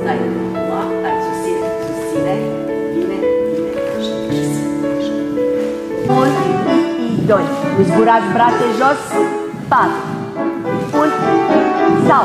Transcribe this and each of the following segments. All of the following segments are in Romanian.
Stai. Hai, susține, susține. Bine, bine. Un, doi. Zburați brațe jos. 4. 1. Sau.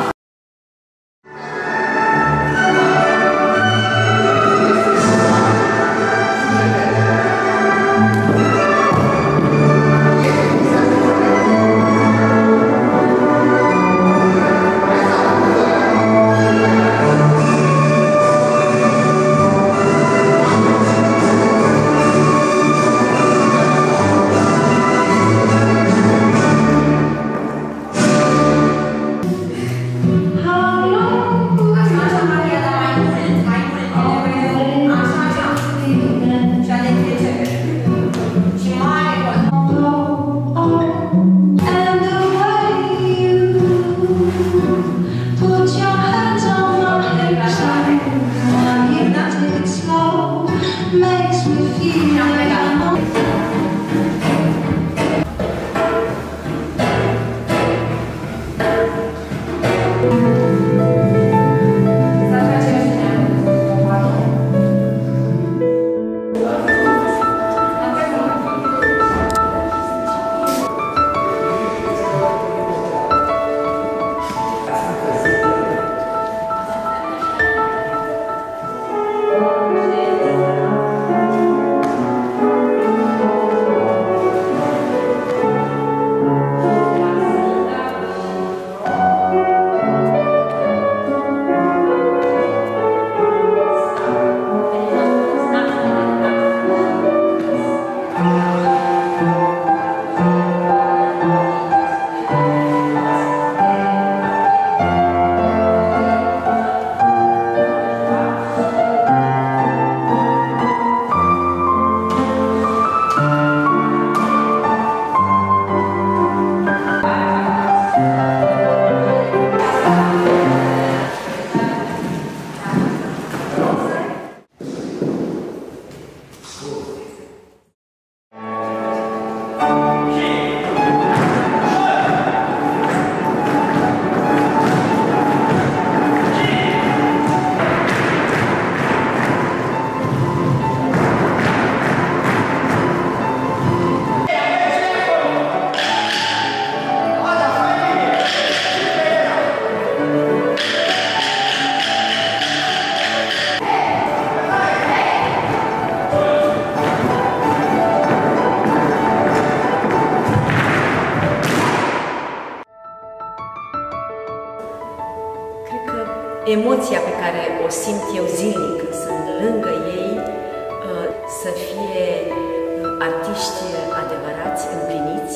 Emoția pe care o simt eu zilnic când sunt lângă ei, să fie artiști adevărați, împliniți,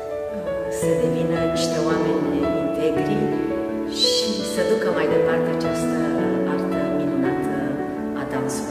să devină niște oameni integri și să ducă mai departe această artă minunată a dansului.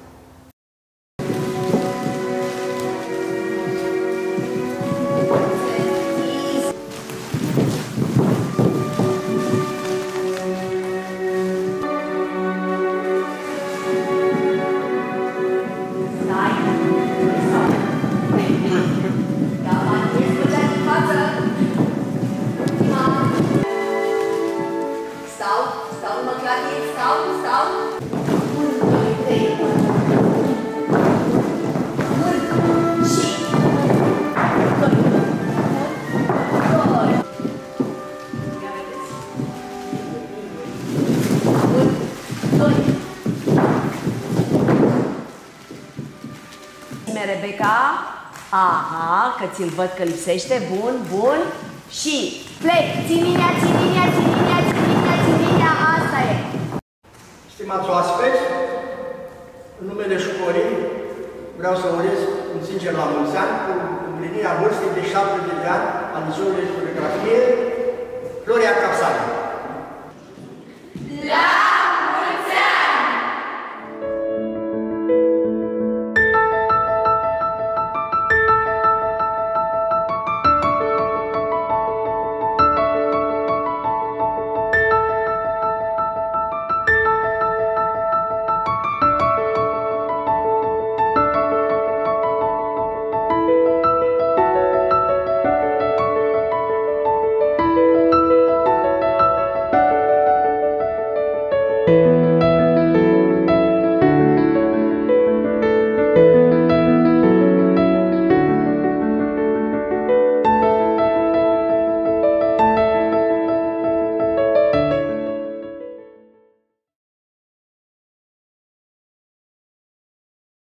Rebecca, aha, că ți-l văd că lipsește, bun, bun, și plec, țin linia, țin linia, țin linia, țin linia, țin linia, asta e. Stimați oaspeți, în numele școlii vreau să urez un sincer la mulți ani cu împlinirea vârstei de 70 de ani a liceului de fotografie Floria Capsari.